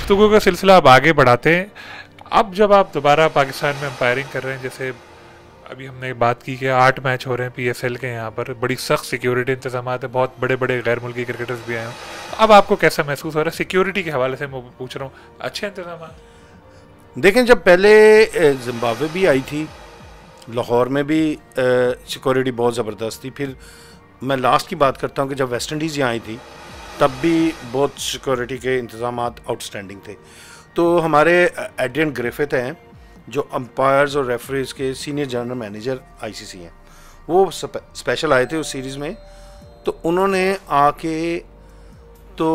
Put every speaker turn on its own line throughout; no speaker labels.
गुफ्तगू का सिलसिला अब आगे बढ़ाते हैं। अब जब आप दोबारा पाकिस्तान में अंपायरिंग कर रहे हैं, जैसे अभी हमने बात की कि 8 मैच हो रहे हैं पीएसएल के, यहाँ पर बड़ी सख्त सिक्योरिटी इंतजाम है, बहुत बड़े बड़े गैर मुल्की क्रिकेटर्स भी आए हैं। अब आपको कैसा महसूस हो रहा है सिक्योरिटी के हवाले से? मैं पूछ रहा हूँ, अच्छे इंतजाम?
देखें, जब पहले जिम्बाब्वे भी आई थी, लाहौर में भी सिक्योरिटी बहुत ज़बरदस्त थी। फिर मैं लास्ट की बात करता हूँ कि जब वेस्ट इंडीज़ यहाँ आई थी तब भी बहुत सिक्योरिटी के इंतजाम आउटस्टैंडिंग थे। तो हमारे एड्रियन ग्रिफिथ हैं जो अंपायर्स और रेफरीज के सीनियर जनरल मैनेजर आईसीसी हैं, वो स्पेशल आए थे उस सीरीज़ में। तो उन्होंने आके तो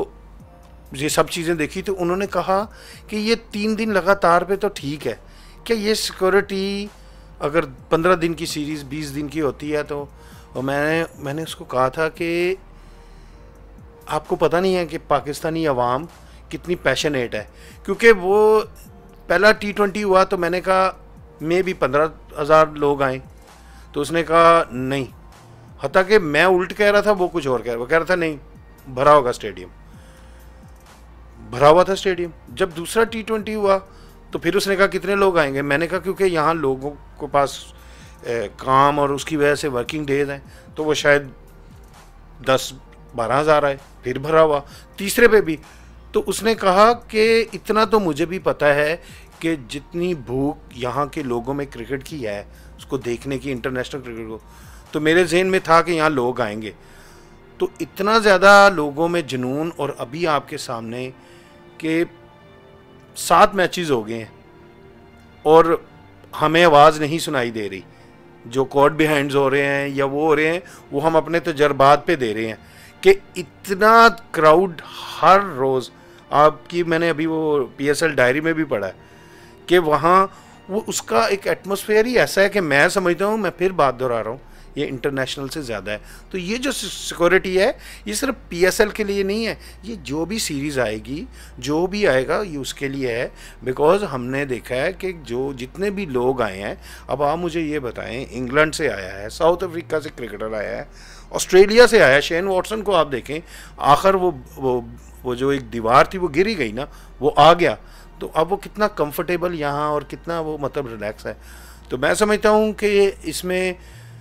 ये सब चीज़ें देखी, तो उन्होंने कहा कि ये 3 दिन लगातार पे तो ठीक है, क्या ये सिक्योरिटी अगर 15 दिन की सीरीज़ 20 दिन की होती है तो मैंने उसको कहा था कि आपको पता नहीं है कि पाकिस्तानी अवाम कितनी पैशनेट है। क्योंकि वो पहला T20 हुआ तो मैंने कहा मैं भी 15,000 लोग आए, तो उसने कहा नहीं, हता कि मैं उल्ट कह रहा था, वो कुछ और वो कह रहा था नहीं भरा होगा स्टेडियम, भरा हुआ था स्टेडियम। जब दूसरा T20 हुआ तो फिर उसने कहा कितने लोग आएंगे, मैंने कहा क्योंकि यहाँ लोगों को पास काम और उसकी वजह से वर्किंग डेज हैं, तो वो शायद 10-12 हज़ार आए, फिर भरा हुआ। तीसरे पे भी तो उसने कहा कि इतना तो मुझे भी पता है कि जितनी भूख यहाँ के लोगों में क्रिकेट की है उसको देखने की, इंटरनेशनल क्रिकेट को, तो मेरे जहन में था कि यहाँ लोग आएंगे। तो इतना ज़्यादा लोगों में जुनून, और अभी आपके सामने कि 7 मैचेस हो गए हैं और हमें आवाज़ नहीं सुनाई दे रही। जो कोर्ट बिहाइंड्स हो रहे हैं या वो हो रहे हैं, वो हम अपने तजर्बात पे दे रहे हैं कि इतना क्राउड हर रोज़। आपकी मैंने अभी वो पीएसएल डायरी में भी पढ़ा है कि वहाँ वो उसका एक एटमॉस्फेयर ही ऐसा है कि मैं समझता हूँ, मैं फिर बात दोहरा रहा हूँ, ये इंटरनेशनल से ज़्यादा है। तो ये जो सिक्योरिटी है ये सिर्फ पीएसएल के लिए नहीं है, ये जो भी सीरीज़ आएगी, जो भी आएगा, ये उसके लिए है। बिकॉज हमने देखा है कि जो जितने भी लोग आए हैं, अब आप मुझे ये बताएं, इंग्लैंड से आया है, साउथ अफ्रीका से क्रिकेटर आया है, ऑस्ट्रेलिया से आया है, शेन वॉटसन को आप देखें, आखिर वो जो एक दीवार थी वो गिर ही गई ना, वो आ गया। तो अब वो कितना कंफर्टेबल यहाँ और कितना वो मतलब रिलैक्स है। तो मैं समझता हूँ कि इसमें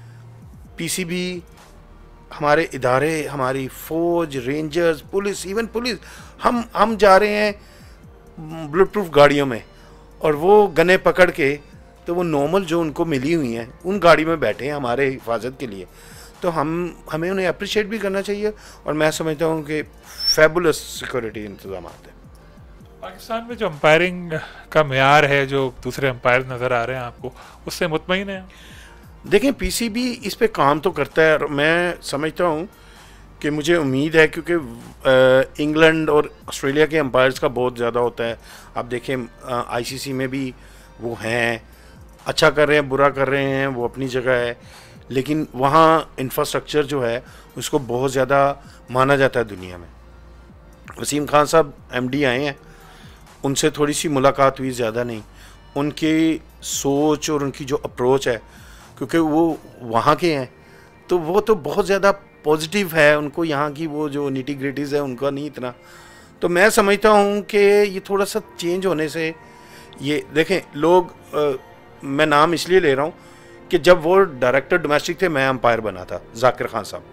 पीसीबी, हमारे इदारे, हमारी फौज, रेंजर्स, पुलिस, इवन पुलिस, हम जा रहे हैं बुलेट प्रूफ गाड़ियों में और वो गने पकड़ के, तो वो नॉर्मल जो उनको मिली हुई हैं उन गाड़ी में बैठे हैं हमारे हिफाजत के लिए। तो हमें उन्हें अप्रिशिएट भी करना चाहिए, और मैं समझता हूँ कि फैबुलस सिक्योरिटी इंतजाम है।
पाकिस्तान में जो अंपायरिंग का मेयार है, जो दूसरे अंपायर नज़र आ रहे हैं आपको, उससे मुतमईन है?
देखें, पीसीबी इस पे काम तो करता है, और मैं समझता हूँ कि मुझे उम्मीद है, क्योंकि इंग्लैंड और ऑस्ट्रेलिया के अंपायर्स का बहुत ज़्यादा होता है। आप देखें आईसीसी में भी वो हैं, अच्छा कर रहे हैं, बुरा कर रहे हैं, वो अपनी जगह है, लेकिन वहाँ इंफ्रास्ट्रक्चर जो है उसको बहुत ज़्यादा माना जाता है दुनिया में। वसीम खान साहब एमडी आए हैं, उनसे थोड़ी सी मुलाकात हुई, ज़्यादा नहीं। उनकी सोच और उनकी जो अप्रोच है, क्योंकि वो वहाँ के हैं, तो वो तो बहुत ज़्यादा पॉजिटिव है। उनको यहाँ की वो जो निटी ग्रिटीज़ है उनका नहीं इतना। तो मैं समझता हूँ कि ये थोड़ा सा चेंज होने से, ये देखें लोग, मैं नाम इसलिए ले रहा हूँ कि जब वो डायरेक्टर डोमेस्टिक थे, मैं अंपायर बना था, जाकिर खान साहब,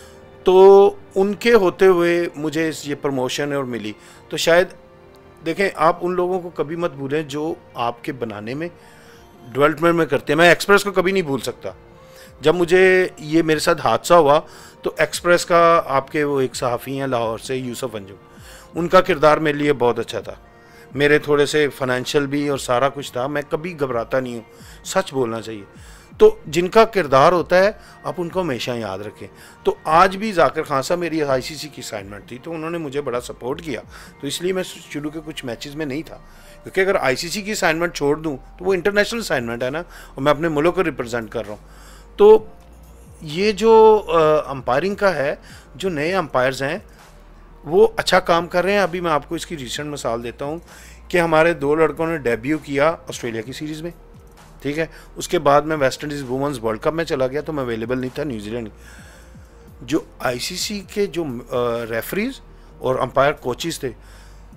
तो उनके होते हुए मुझे ये प्रमोशन और मिली। तो शायद देखें, आप उन लोगों को कभी मत भूलें जो आपके बनाने में, डेवलपमेंट में करते हैं। मैं एक्सप्रेस को कभी नहीं भूल सकता। जब मुझे ये मेरे साथ हादसा हुआ तो एक्सप्रेस का, आपके वो एक सहाफ़ी हैं लाहौर से, यूसुफ अंजुम, उनका किरदार मेरे लिए बहुत अच्छा था। मेरे थोड़े से फाइनेंशियल भी और सारा कुछ था, मैं कभी घबराता नहीं हूँ, सच बोलना चाहिए। तो जिनका किरदार होता है आप उनको हमेशा याद रखें। तो आज भी जाकिर खान साहब, मेरी आईसीसी की असाइनमेंट थी, तो उन्होंने मुझे बड़ा सपोर्ट किया, तो इसलिए मैं शुरू के कुछ मैचेस में नहीं था, क्योंकि अगर आईसीसी की असाइनमेंट छोड़ दूं तो वो इंटरनेशनल असाइनमेंट है ना, और मैं अपने मुल्क को रिप्रेजेंट कर रहा हूँ। तो ये जो अंपायरिंग का है, जो नए अंपायर्स हैं वो अच्छा काम कर रहे हैं। अभी मैं आपको इसकी रिसेंट मिसाल देता हूँ कि हमारे 2 लड़कों ने डेब्यू किया ऑस्ट्रेलिया की सीरीज़ में, ठीक है। उसके बाद मैं West Indies women's world cup में चला गया, तो मैं अवेलेबल नहीं था, न्यूजीलैंड। जो आईसीसी के जो रेफरीज और अंपायर कोचेस थे,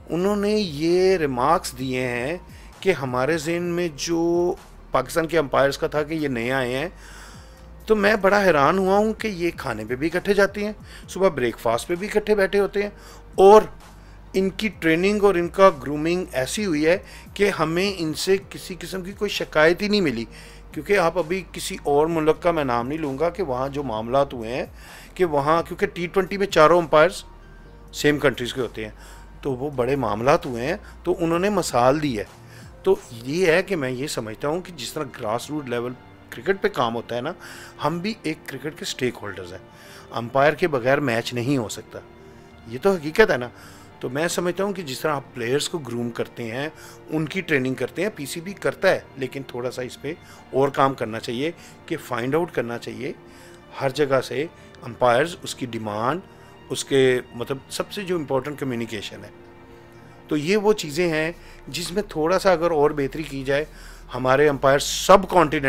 उन्होंने ये रिमार्क्स दिए हैं कि हमारे ज़हन में जो पाकिस्तान के अंपायर्स का था कि ये नए आए हैं, तो मैं बड़ा हैरान हुआ हूँ कि ये खाने पे भी इकट्ठे जाते हैं, सुबह ब्रेकफास्ट पे भी इकट्ठे बैठे होते हैं, और इनकी ट्रेनिंग और इनका ग्रूमिंग ऐसी हुई है कि हमें इनसे किसी किस्म की कोई शिकायत ही नहीं मिली। क्योंकि आप अभी किसी और मुल्क का मैं नाम नहीं लूँगा कि वहाँ जो मामलात हुए हैं कि वहाँ, क्योंकि T20 में चारों अंपायर्स सेम कंट्रीज़ के होते हैं, तो वो बड़े मामलात हुए हैं, तो उन्होंने मिसाल दी है। तो ये है कि मैं ये समझता हूँ कि जिस तरह ग्रास रूट लेवल क्रिकेट पे काम होता है ना, हम भी एक क्रिकेट के स्टेक होल्डर्स हैं। अंपायर के बगैर मैच नहीं हो सकता, ये तो हकीकत है ना। तो मैं समझता हूँ कि जिस तरह आप प्लेयर्स को ग्रूम करते हैं, उनकी ट्रेनिंग करते हैं, पीसीबी करता है, लेकिन थोड़ा सा इस पर और काम करना चाहिए कि फाइंड आउट करना चाहिए हर जगह से अंपायर्स, उसकी डिमांड, उसके मतलब सबसे जो इम्पोर्टेंट कम्युनिकेशन है। तो ये वो चीज़ें हैं जिसमें थोड़ा सा अगर और बेहतरी की जाए, हमारे अंपायर सब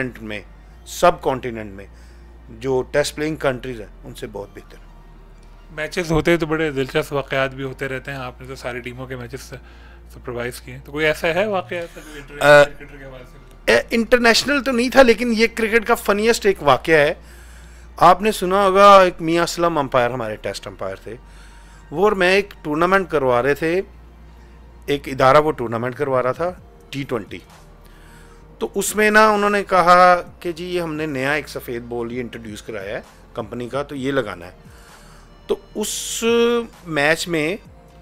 कॉन्टिनेंट में जो टेस्ट प्लेइंग कंट्रीज़ हैं उनसे बहुत बेहतर।
मैचेस होते हैं तो बड़े दिलचस्प वाक़यात भी होते रहते हैं। आपने तो सारी टीमों के मैचेस सुपरवाइज किए, तो कोई ऐसा है वाक़या ऐसा जो इंटरनेशनल क्रिकेटर के हवाले से?
इंटरनेशनल तो नहीं था, लेकिन ये क्रिकेट का फनीएस्ट एक वाक़या है। आपने सुना होगा, एक मियां असलम अंपायर हमारे टेस्ट अंपायर थे, वो और मैं एक टूर्नामेंट करवा रहे थे, एक इदारा वो टूर्नामेंट करवा रहा था T20। तो उसमें ना उन्होंने कहा कि जी ये हमने नया एक सफ़ेद बॉल ये इंट्रोड्यूस कराया है कंपनी का, तो ये लगाना है। तो उस मैच में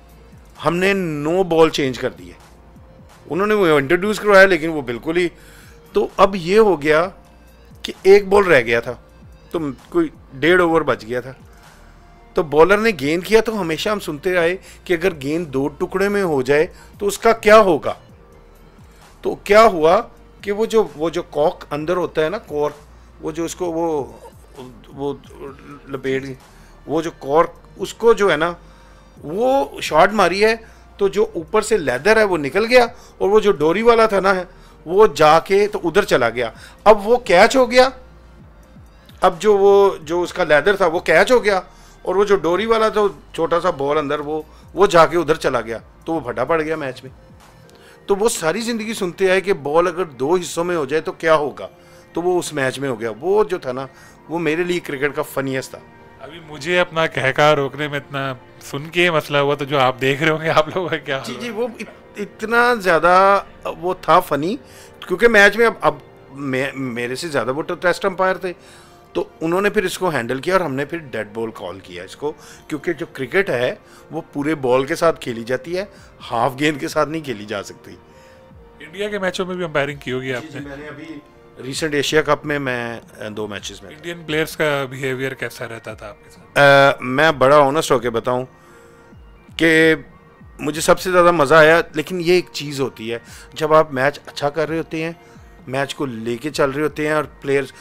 हमने 9 बॉल चेंज कर दिए। उन्होंने वो इंट्रोड्यूस करवाया, लेकिन वो बिल्कुल ही, तो अब ये हो गया कि एक बॉल रह गया था, तो कोई 1.5 ओवर बच गया था। तो बॉलर ने गेंद किया, तो हमेशा हम सुनते आए कि अगर गेंद 2 टुकड़े में हो जाए तो उसका क्या होगा। तो क्या हुआ कि वो जो कॉक अंदर होता है ना, कॉर्क, वो जो उसको वो लपेट, वो जो कॉर्क, उसको जो है ना, वो शॉट मारी है, तो जो ऊपर से लेदर है वो निकल गया, और वो जो डोरी वाला था ना वो जाके तो उधर चला गया। अब वो कैच हो गया, अब जो उसका लेदर था वो कैच हो गया, और वो जो डोरी वाला था छोटा सा बॉल अंदर वो जाके उधर चला गया, तो वो फटा पड़ गया मैच में। तो वो सारी ज़िंदगी सुनते आए कि बॉल अगर 2 हिस्सों में हो जाए तो क्या होगा, तो वो उस मैच में हो गया। वो जो था ना, वो मेरे लिए क्रिकेट का फनीएस्ट था।
अभी मुझे अपना कहका रोकने में इतना सुन के मसला हुआ, तो जो आप देख रहे होंगे आप लोगों का क्या?
जी वो इतना ज़्यादा वो था फ़नी, क्योंकि मैच में अब मेरे से ज़्यादा वो तो टेस्ट अंपायर थे, तो उन्होंने फिर इसको हैंडल किया, और हमने फिर डेड बॉल कॉल किया इसको, क्योंकि जो क्रिकेट है वो पूरे बॉल के साथ खेली जाती है, हाफ गेंद के साथ नहीं खेली जा सकती।
इंडिया के मैचों में भी अंपायरिंग की होगी आपने?
मैंने अभी रिसेंट एशिया कप में मैं 2 मैचेस में।
इंडियन प्लेयर्स का बिहेवियर कैसा रहता था आपके साथ?
मैं बड़ा ऑनेस्ट होकर बताऊं कि मुझे सबसे ज़्यादा मज़ा आया, लेकिन ये एक चीज़ होती है, जब आप मैच अच्छा कर रहे होते हैं, मैच को लेके चल रहे होते हैं, और प्लेयर्स,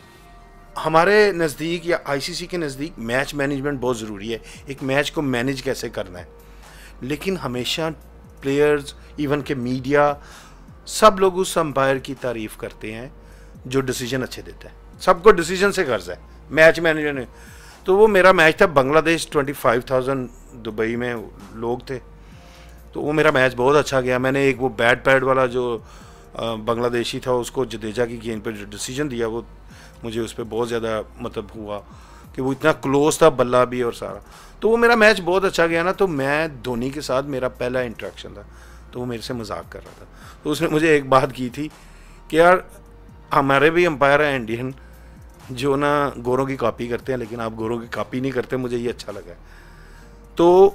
हमारे नज़दीक या आईसीसी के नज़दीक मैच मैनेजमेंट बहुत ज़रूरी है, एक मैच को मैनेज कैसे करना है। लेकिन हमेशा प्लेयर्स, इवन के मीडिया, सब लोग उस अंपायर की तारीफ़ करते हैं जो डिसीजन अच्छे देता है। सबको डिसीजन से गर्ज है, मैच मैनेजर ने। तो वो मेरा मैच था बांग्लादेश, 25,000 दुबई में लोग थे, तो वो मेरा मैच बहुत अच्छा गया। मैंने एक वो बैट पैड वाला जो बांग्लादेशी था, उसको जडेजा की गेंद पर जो डिसीजन दिया, वो मुझे उस पर बहुत ज़्यादा मतलब हुआ कि वो इतना क्लोज था, बल्ला भी और सारा। तो वो मेरा मैच बहुत अच्छा गया ना। तो मैं धोनी के साथ मेरा पहला इंटरेक्शन था, तो वो मेरे से मजाक कर रहा था, तो उसने मुझे एक बात की थी कि यार हमारे भी अंपायर हैं इंडियन जो ना गोरों की कॉपी करते हैं, लेकिन आप गोरों की कॉपी नहीं करते, मुझे ये अच्छा लगा। तो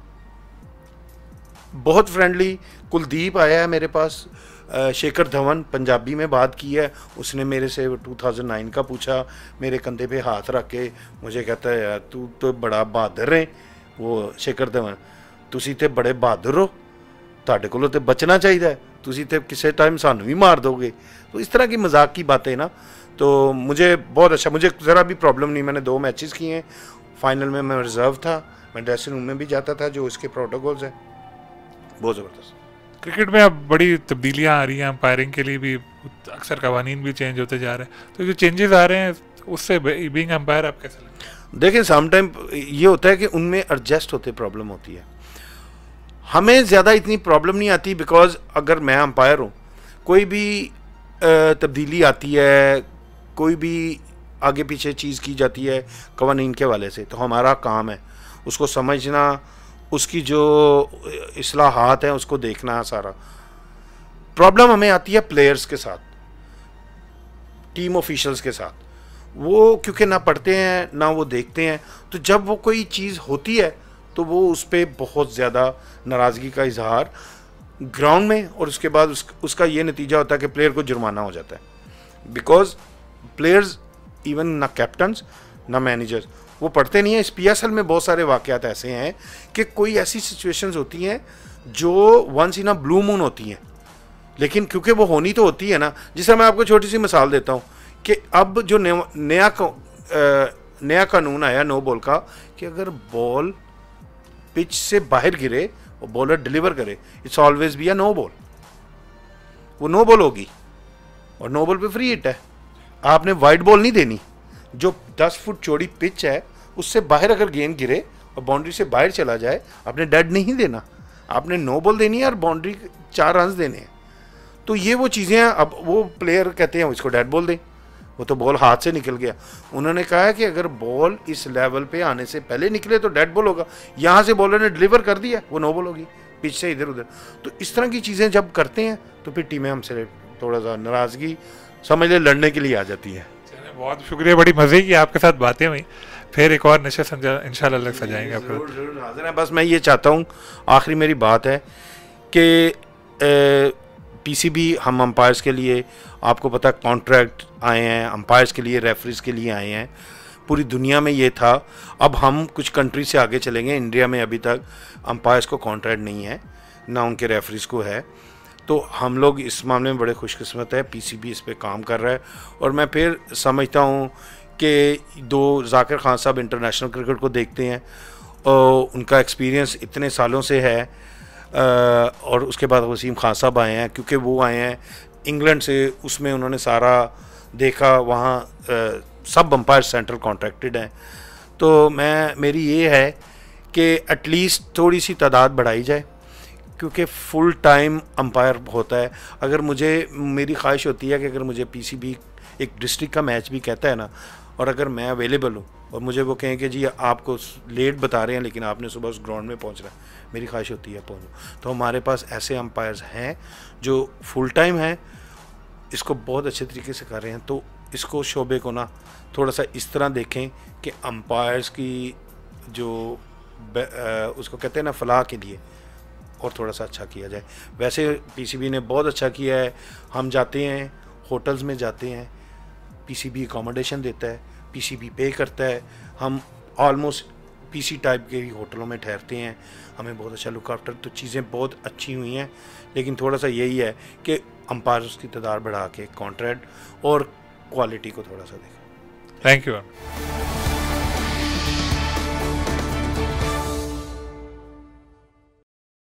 बहुत फ्रेंडली। कुलदीप आया है मेरे पास, शेखर धवन पंजाबी में बात की है, उसने मेरे से 2009 का पूछा, मेरे कंधे पे हाथ रख के मुझे कहता है यार तू तो बड़ा बहादुर है। वो शेखर धवन, तुसी ते बड़े बहादुर हो, ਤੁਹਾਡੇ ਕੋਲੋਂ तो बचना चाहिए, तुसी ते किसी टाइम सानू भी मार दोगे। तो इस तरह की मजाक की बातें ना, तो मुझे बहुत अच्छा, मुझे ज़रा भी प्रॉब्लम नहीं। मैंने 2 मैचेस किए हैं, फाइनल में मैं रिजर्व था, मैं ड्रेसिंग रूम में भी जाता था, जो इसके प्रोटोकॉल्स हैं बहुत ज़बरदस्त।
क्रिकेट में अब बड़ी तब्दीलियाँ आ रही हैं, अंपायरिंग के लिए भी अक्सर कवानीन भी चेंज होते जा रहे हैं, तो जो चेंजेस आ रहे हैं उससे बीइंग अंपायर आप कैसे लगता है?
देखें, सम टाइम ये होता है कि उनमें एडजस्ट होते प्रॉब्लम होती है। हमें ज़्यादा इतनी प्रॉब्लम नहीं आती, बिकॉज अगर मैं अंपायर हूँ, कोई भी तब्दीली आती है, कोई भी आगे पीछे चीज़ की जाती है कवानीन के हवाले से, तो हमारा काम है उसको समझना, उसकी जो इस्लाहात हैं उसको देखना सारा। प्रॉब्लम हमें आती है प्लेयर्स के साथ, टीम ऑफिशियल्स के साथ। वो क्योंकि ना पढ़ते हैं ना वो देखते हैं, तो जब वो कोई चीज़ होती है तो वो उस पर बहुत ज़्यादा नाराज़गी का इजहार ग्राउंड में, और उसके बाद उसका ये नतीजा होता है कि प्लेयर को जुर्माना हो जाता है। बिकॉज प्लेयर्स, इवन ना कैप्टन्स ना मैनेजर्स, वो पढ़ते नहीं हैं। इस PSL में बहुत सारे वाक़यात ऐसे हैं कि कोई ऐसी सिचुएशंस होती हैं जो once in a blue moon होती हैं, लेकिन क्योंकि वो होनी तो होती है ना। जिससे मैं आपको छोटी सी मिसाल देता हूँ कि अब जो नया कानून आया नो बॉल का, कि अगर बॉल पिच से बाहर गिरे और बॉलर डिलीवर करे, it's always be a no ball. वो नो बॉल होगी, और नो बॉल पे फ्री हिट है। आपने वाइड बॉल नहीं देनी। जो 10 फुट चौड़ी पिच है उससे बाहर अगर गेंद गिरे और बाउंड्री से बाहर चला जाए, आपने डेड नहीं देना, आपने नो बॉल देनी है और बाउंड्री 4 रन देने हैं। तो ये वो चीज़ें हैं। अब वो प्लेयर कहते हैं इसको डेड बॉल दें, वो तो बॉल हाथ से निकल गया। उन्होंने कहा है कि अगर बॉल इस लेवल पे आने से पहले निकले तो डेड बॉल होगा, यहाँ से बॉलर ने डिलीवर कर दिया, वो नो बॉल होगी, पिच से इधर उधर। तो इस तरह की चीज़ें जब करते हैं तो फिर टीमें हमसे थोड़ा सा नाराज़गी समझ ले लड़ने के लिए आ जाती है।
बहुत शुक्रिया, बड़ी मज़े की आपके साथ बातें हुई। फिर एक और नशे इंशाल्लाह अलग सजाएंगे आपको।
जरूर हाजिर है। बस मैं ये चाहता हूँ, आखिरी मेरी बात है कि PCB हम अंपायर्स के लिए, आपको पता कॉन्ट्रैक्ट आए हैं अंपायर्स के लिए, रेफरीज के लिए आए हैं। पूरी दुनिया में ये था। अब हम कुछ कंट्री से आगे चलेंगे। इंडिया में अभी तक अंपायर्स को कॉन्ट्रैक्ट नहीं है, ना उनके रेफरीज को है। तो हम लोग इस मामले में बड़े खुशकिस्मत है। PCB इस पे काम कर रहा है। और मैं फिर समझता हूँ कि जाकिर खान साहब इंटरनेशनल क्रिकेट को देखते हैं और उनका एक्सपीरियंस इतने सालों से है। और उसके बाद वसीम खान साहब आए हैं, क्योंकि वो आए हैं इंग्लैंड से, उसमें उन्होंने सारा देखा। वहाँ सब अंपायर सेंट्रल कॉन्ट्रैक्टेड हैं। तो मेरी ये है कि एटलीस्ट थोड़ी सी तादाद बढ़ाई जाए, क्योंकि फुल टाइम अंपायर होता है। अगर मेरी ख्वाहिश होती है कि अगर मुझे PCB एक डिस्ट्रिक्ट का मैच भी कहता है ना, और अगर मैं अवेलेबल हूँ और मुझे वो कहें कि जी आपको लेट बता रहे हैं लेकिन आपने सुबह उस ग्राउंड में पहुँचना है, मेरी ख्वाहिश होती है पहुँचूँ। तो हमारे पास ऐसे अंपायर्स हैं जो फुल टाइम हैं, इसको बहुत अच्छे तरीके से कर रहे हैं। तो इसको शोबे को ना थोड़ा सा इस तरह देखें कि अंपायर्स की जो उसको कहते हैं ना फलाह के लिए और थोड़ा सा अच्छा किया जाए। वैसे PCB ने बहुत अच्छा किया है। हम जाते हैं होटल्स में जाते हैं, PCB अकोमोडेशन देता है, PCB पे करता है। हम ऑलमोस्ट PC टाइप के ही होटलों में ठहरते हैं, हमें बहुत अच्छा लुक आफ्टर। तो चीज़ें बहुत अच्छी हुई हैं, लेकिन थोड़ा सा यही है कि अंपायर्स की तादाद बढ़ा के कॉन्ट्रैक्ट और क्वालिटी को थोड़ा सा देखें।
Thank you.